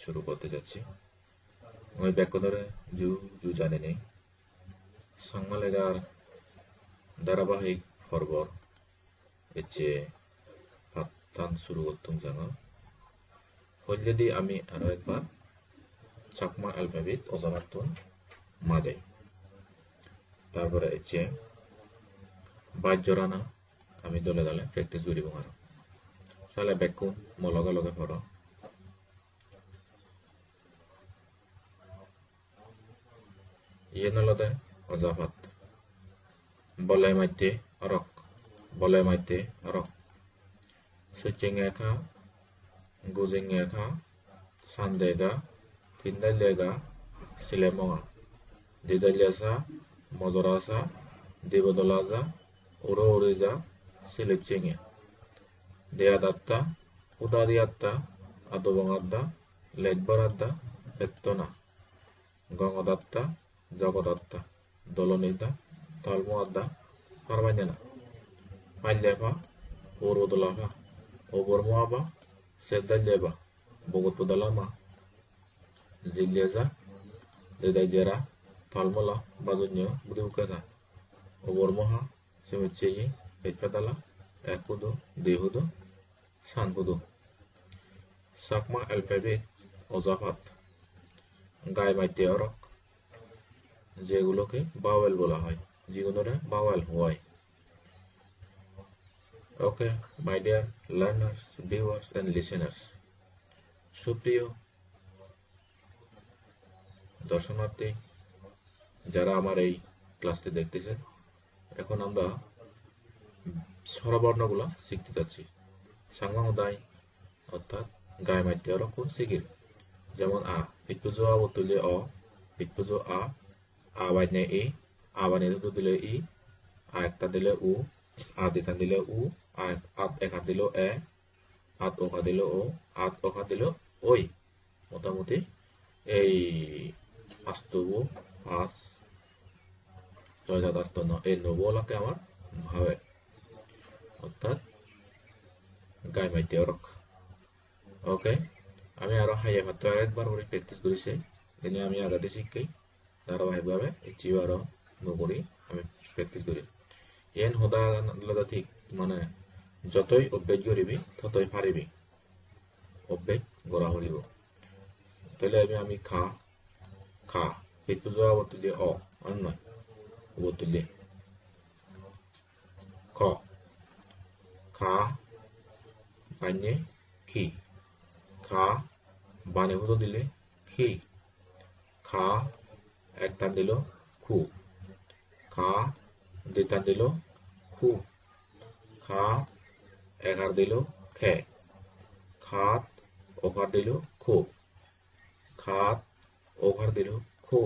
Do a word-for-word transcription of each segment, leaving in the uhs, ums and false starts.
শুরু করতে যাচ্ছি। ওই ব্যাখ্য ধরে জু জু জানেনি সাংমালেগার ধারাবাহিক পর্বর এচে পাতান শুরু করতুম জানো হইলেদি আমি আরো একবার চাকমা অ্যালফাবেট অজানাতুন মাদে তারপরে এচে বাইশ জোরানা আমি দলে দলে প্র্যাকটিস করিব আরো সালে ব্যাখ্য মলগে লগে পড়ো ইয়েনলদে অজাফাত বলে মাইতে অরক বলে মাইতে অরক সুচিংয়েখা গুজিংয়েখা সান্দেগা তিনদাইলেগা সিলেমঙা দিদাইলেসা মজরাসা দিবদলাজা উড়ো উড়িজা সিলেকচিংয়ে দেয়াদাত্তা উদাদিয়াত্তা আদবঙাদ্দা লেকবরাদ্দা এত্তনা গঙদাত্তা জগদাত্তা দলনিদা তালমুয়াদ্দা পারবাঞ্জানা পাইলেফা উরুদলাফা ওবরমুয়াবা সেদাইলেবা বগতপদালামা জিল্লেজা দেদাইজেরা তালমলা বাজুন্য বুদিউকাজা ওবরমহা সেমিচেyi পেটপাতালা একুদো দেহুদো সানহুদো সাকমা অ্যালফাবেট অজাফাত গায়ে মাইতে অরক যেগুলোকে বাওয়েল বলা হয় যেগুলোরে বাওয়েল হয় okay my dear learners viewers and listeners সুপ্রিয় দর্শনার্থী যারা আমার এই ক্লাসটি দেখতেছেন এখন আমরা স্বরবর্ণগুলো শিখতে যাচ্ছি সাংমাহুদাই অর্থাৎ গায়ে মাইতে অরক সিগির যেমন আ পিটপুজো আ তুলে অ পিটপুজো আ আবাইনে ই আবানে দুটো দিলে ই আ একটা দিলে উ আ দিতা দিলে উ আত একা দিল এ আত ওকা দিল ও আত ওকা দিল ওই মোটামুটি এই আস্তবু পাঁচ ছয় সাত আস্ত ন এই নবলাকে আমার ভাবে অর্থাৎ গায়ে মাইতে অরক ওকে আমি আরো হাইয়া ভাত আরেকবার করে প্র্যাকটিস করেছি এনে আমি আগাতে শিখি ধারাবাহিকভাবে এচিও আরো নকরি আমি প্র্যাকটিস করি এন হদা লগা ঠিক মানে যতই অভ্যাস করিবি ততই পারিবি অভ্যাস গড়া হরিব তাহলে আমি আমি খা খা পেট পুজো অবতুল্য অ অন্য অবতুল্য খ খা বান্যে খি খা বানে হুদো দিলে খি খা এক টান দিল খু খা দুই টান দিল খু খা এগার দিল খে খাত ওখার দিল খু খাত ওখার দিল খু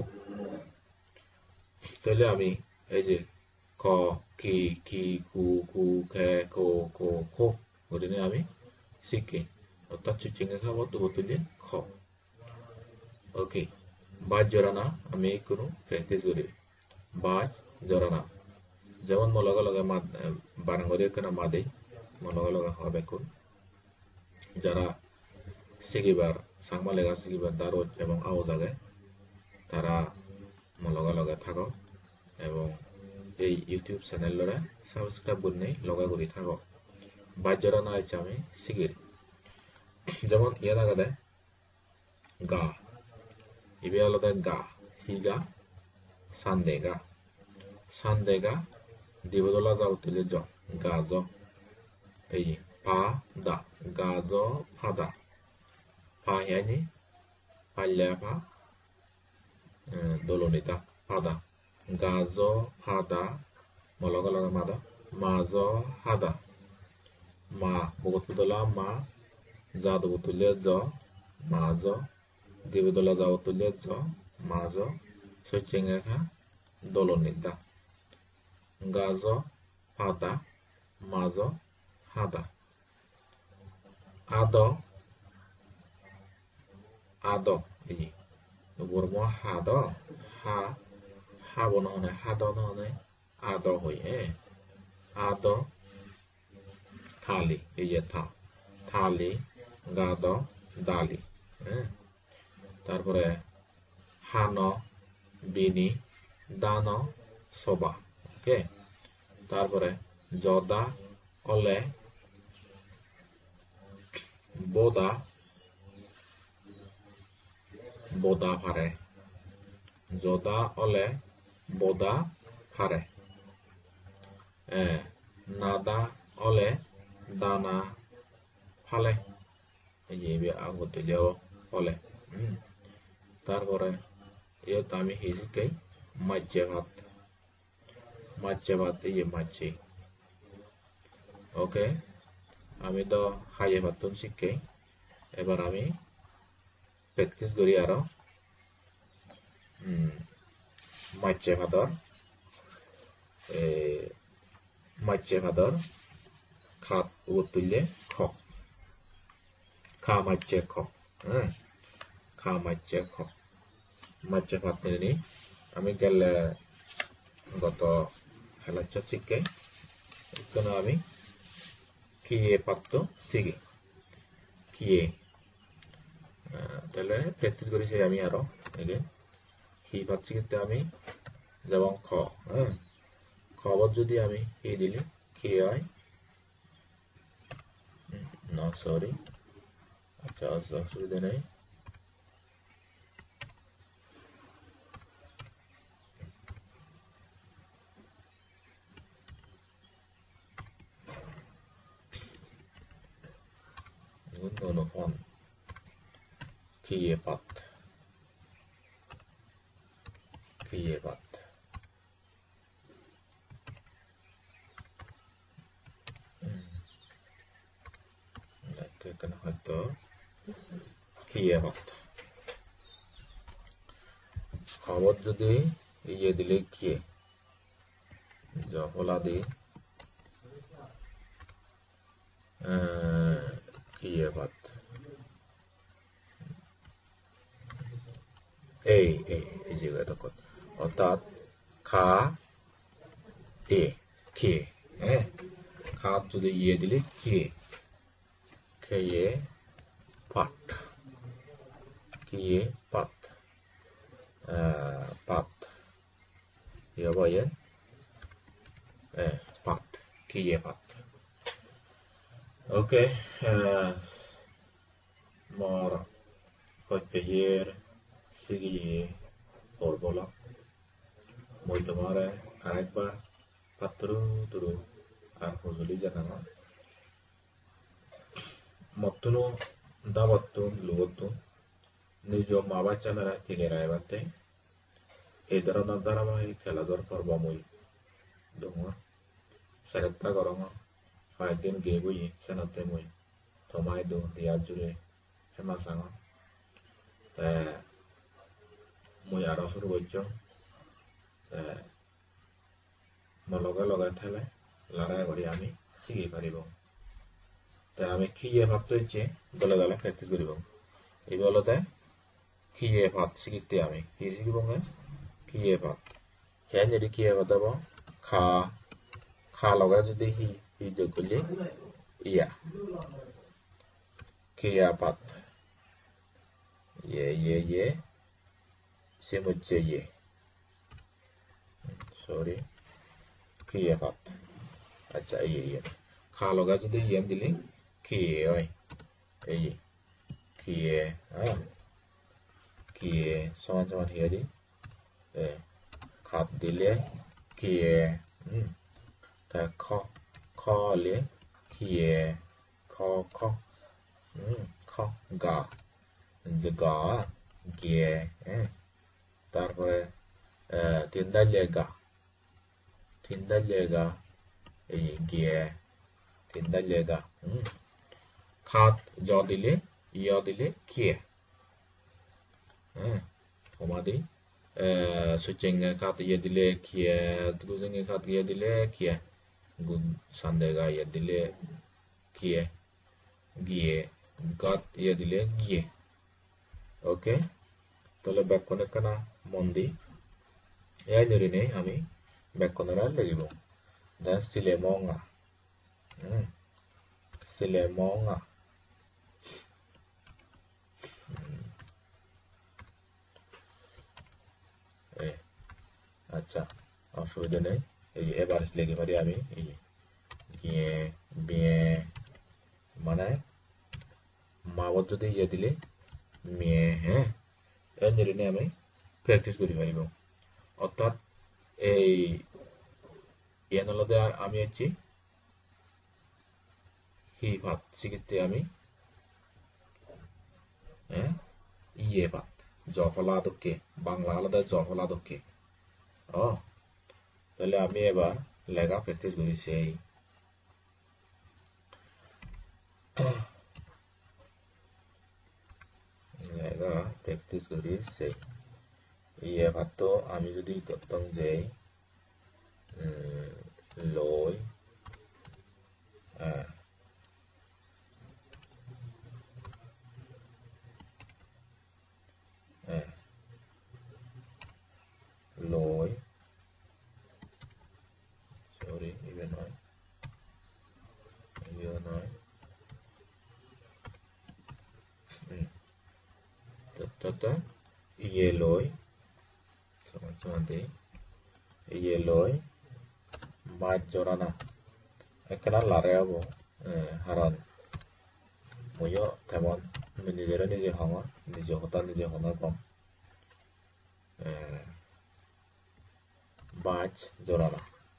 তাহলে আমি এই যে ক কি কি কু কু খে খো খো খো ওদিনে আমি শিখি অর্থাৎ চুচিংয়ে খাবো তবু তুলে খ ওকে বাজ জরানা আমি কোনো প্র্যাকটিস করি বাজ জরানা যেমন মলগা লগা মাদ বারাঙ্গরে কেনা মাদে মলগা লগা হবে কোন যারা শিখিবার সাংমা লেগা শিখিবার দারজ এবং আও জায়গায় তারা মলগা লগা থাকো এবং এই ইউটিউব চ্যানেলরে সাবস্ক্রাইব করে লগা করি থাকো বাজ জরানা আছে আমি শিখির যেমন ইয়া লাগা দেয় গা ইবে আলাদা গা হিগা সান্দেগা সান্দেগা দিবদলা যাও তুলে জ গা জ এই পা দা গা জ ফাদা পা হিয়ানি পাল্লা পা দলনিতা ফাদা গা জ ফাদা মলগা লগা মাদা মা জ হাদা মা বগত দলা মা যা দব তুলে জ মা জ দিবদলা যাও তুলে জ মা জ সচিংয়েখা দলনিদা গাজ ফাদা মাজ হাদা আদ আদ এই বর্ম হাদ হা হা বনহনে হাদ নহনে আদ হয়ে আদ থালি এই যে থা থালি গাদ দালি হ্যাঁ তারপরে হান বিনি দান সবা ওকে তারপরে জদা অলে বোদা বোদা ফারে জদা অলে বোদা ফারে নাদা অলে দানা ফালে এই যে এবে আগতে যাও ফলে তারপরে ইয়াত আমি হিসিকাই মাঝে ভাত মাঝে ভাত এই যে মাঝে ওকে আমি তো হাইয়ে ভাতুন শিখাই এবার আমি প্র্যাকটিস করি আরো মাঝে ভাতর মাঝে ভাতর খাত ও তুললে খ খা মাঝে খ হ্যাঁ খা মাঝে খ মাঝে ভাত নিয়ে আমি গেলে গত খেলাচ্ছ শিখে কেন আমি কিয়ে পাত্র শিখি কিয়ে তাহলে প্র্যাকটিস করেছি আমি আরো এগে হি পাত শিখতে আমি যেমন খ হ্যাঁ খবর যদি আমি হি দিলে কি হয় না সরি আচ্ছা অসুবিধা নেই অনুফন কিয়ে পাত কিয়ে পাত এখানে হয়তো কিয়ে পাত খবর যদি ইয়ে দিলে কিয়ে জফলা দি কিয়ে পাত এই এই এই জায়গাটা কত অর্থাৎ খা এ খেয়ে হ্যাঁ খাত যদি ইয়ে দিলে খেয়ে খেয়ে পাট কিয়ে পাত পাত ইয়ে বয়ে পাট কিয়ে পাত ওকে মর হইপেয়ের সিগিয়ে পরবলা মই তোমার আরেকবার পাত্রু তুরু আর ফজলি জানানো মত্তুনো দাবাত্তুন লুবত্তুন নিজ মা বাচ্চা মেরা থেকে রায়বাতে এই ধরনের ধারাবাহিক খেলাধর পর্ব মই দङ সেরেত্তা গরম কয়েকদিন গে বই সেনাতে মই থমাই দো দিয়া জুড়ে হেমা সাঙ তা মই আরো শুরু করছ mo লগে লগে থেলে লড়াই করি আমি শিখি পারিব তা আমি খিয়ে ভাত হচ্ছে দলে দলে প্র্যাকটিস করিব এই বলতে খিয়ে ভাত শিখিতে আমি কি শিখিব খিয়ে ভাত হ্যাঁ যদি খিয়ে ভাত হব খা খা লগা যদি হি হি যোগ করলে ইয়া খিয়া ভাত ইয়ে ইয়ে ইয়ে সে হচ্ছে ইয়ে সরি খিয়ে ভাত আচ্ছা ইয়ে ইয়ে খা লগা যদি ইয়ে দিলে খিয়ে হয় এই খিয়ে হ্যাঁ খিয়ে সমান সমান হিয়ে দি খাত দিলে খিয়ে তা খ খ লে খিয়ে খ খ খ গা যে গা গিয়ে তারপরে তিন দালিয়ে গা তিন দালিয়ে গা এই গিয়ে তিন দালিয়ে গা খাত জ দিলে ইয় দিলে খিয়ে হ্যাঁ ওমাদি সুচেঙ্গে খাত ইয়ে দিলে খিয়ে গুজেঙ্গে খাত ইয়ে দিলে খিয়ে গুন সান্দেগা ইয়ে দিলে খিয়ে গিয়ে গাত ইয়ে দিলে গিয়ে ওকে তাহলে ব্যাকরণের কানা মন্দি এই ধরে আমি ব্যাকরণের লিখিব দা সিলে মঙ্গা হুম সিলে মঙ্গা আচ্ছা, অসুবিধা নেই। এই এবার লিখে পারি আমি এই গিয়ে বিয়ে মানে মাবত যদি ইয়ে দিলে মিয়ে হ্যাঁ এনে আমি প্র্যাকটিস করি পারিব। অর্থাৎ এই ইয়ানলদে আমি হচ্ছি হি ভাত সেক্ষেত্রে আমি হ্যাঁ ইয়ে ভাত জফলা আদককে বাংলা আলাদা জফলা আদককে ও তাহলে আমি এবার লেখা প্র্যাকটিস করি সেই লেখা প্র্যাকটিস করি সেই ইয়ে ভাত তো আমি যদি করতাম যে লই লই সরি ইভে নয় ইভে নয় তত ইয়ে লই সমান সমান দিই ইয়ে লই বাদ জরানা এখানে লারে হবো হারান মইও তেমন নিজেরা নিজে হওয়া নিজে হতা নিজে হনা কম বাজ জরানা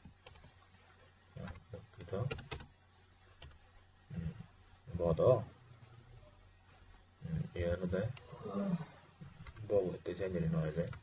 বদ এর বলতে চাই জানি নয় যায়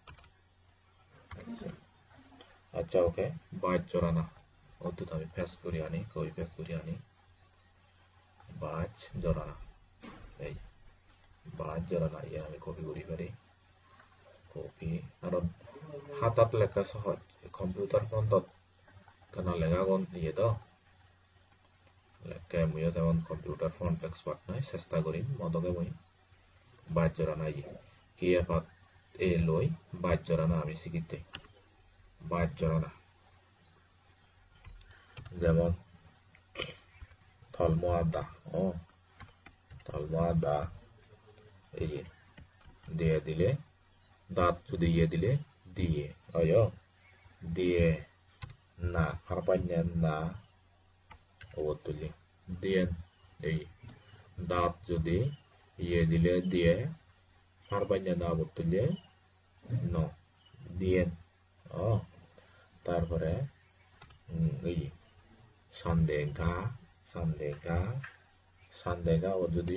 আচ্ছা ওকে বাজ জরানা অন্তত আমি পেস্ট করে আনি কই পেস্ট করে আনি বাজ জরানা এই বাজ জরানা ইয়ে আমি কপি করি পারি কপি কারণ হাতাত লেখা সহজ কম্পিউটার ফোনত কেনা লেখা কোন ইয়ে তো লেখা মইও তেমন কম্পিউটার ফোন এক্সপার্ট নয় চেষ্টা করিম মদকে মই বাজ জরানা ইয়ে কি এপাত এ লই বাজ জরানা আমি শিখিতে বাজ জরানা যেমন থলমো আদা ও থলমো আদা এই দিয়ে দিলে দাঁত যদি ইয়ে দিলে দিয়ে অয় দিয়ে না হারপাইনেন না অবতুলি দিয়ে এই দাঁত যদি ইয়ে দিলে দিয়ে হারপাইনেন না অবতুলি ন দিয়ে ও তারপরে এই সন্দেগা সন্দেগা সন্দেগা ও যদি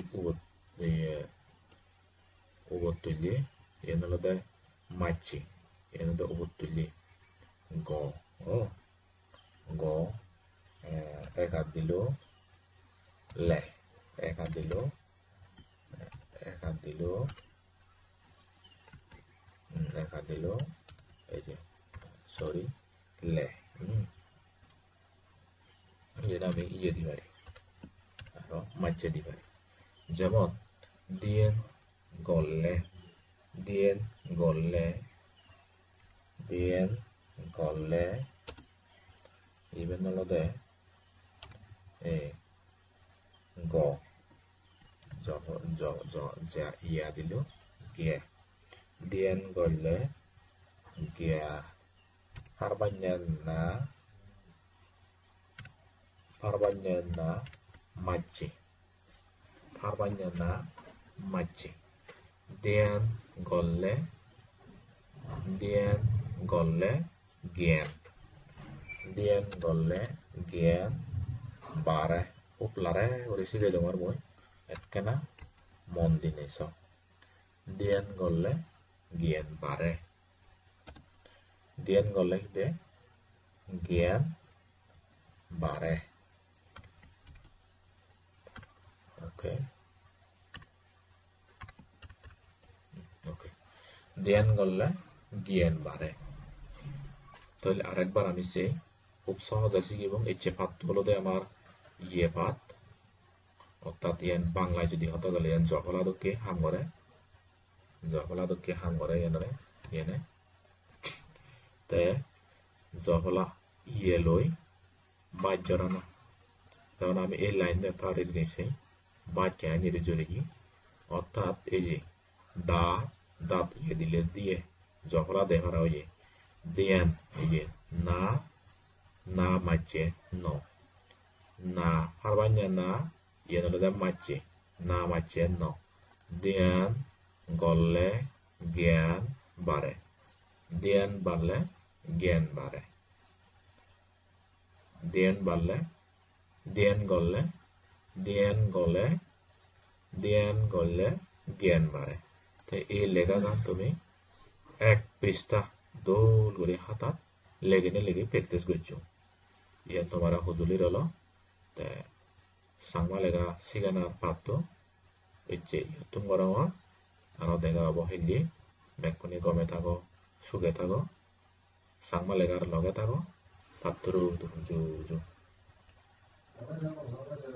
অবতুলি এনলদে মাছি এনলদে অবতুলি গ ও গ এক হাত দিল লে এক হাত দিল এক হাত দিল এক হাত দিল এই যে সরি লে যেটা আমি ইয়ে দিতে পারি আরো মাঝে দিতে পারি যেমন দিয়েন গলে দিয়েন গলে দিয়েন গলে ইভেন হলদে এ গ যা ইয়া দিল গিয়া দিয়েন গলে গিয়া হারবান্যান না হারবান্যান না মাঝে হারবান্যান না মাঝে দিয়েন গলে দিয়েন গলে জ্ঞান দিয়েন গলে জ্ঞান বারে উপলারে উড়িছি যে তোমার মই একখানা মন দিনে স দিয়েন গলে জ্ঞান বারে দিয়েন গলে দে জ্ঞান বারে ওকে ওকে দিয়েন গলে জ্ঞান বারে তাহলে আরেকবার আমি সে খুব সহজ আছে এবং এই যে পাত হলো আমার ইয়ে পাত অর্থাৎ ইয়ান বাংলায় যদি হতে গেলে ইয়ান জফলাদকে হাম করে জফলাদকে হাম করে ইয়ানরে ইয়ানে তে জফলা ইয়ে লই বাজ জরানা তখন আমি এই লাইন তার গেছে বাজ কেন এর জোরে কি অর্থাৎ এই যে দা দাঁত ইয়ে দিলে দিয়ে জফলা দেখারা হয়ে Dian 이게 na na macce no na harbannya na yen olode macce na macce no dian golle gian bare dian balle gian bare dian balle dian golle dian golle dian golle gian bare তে এই লেখা গান তুমি এক পৃষ্ঠা দোল করে হাতাত লেগেনে লেগে practice করছো ইয়া তোমারা হুজুলির হলো তে সাংমা লেগা সিগানা পাতো ইচ্ছে তুমি গরম আরো দেখা হবো হিন্দি বেকুনি গমে থাকো সুখে থাকো সাংমা লেগার লগে থাকো পাত্র জু জু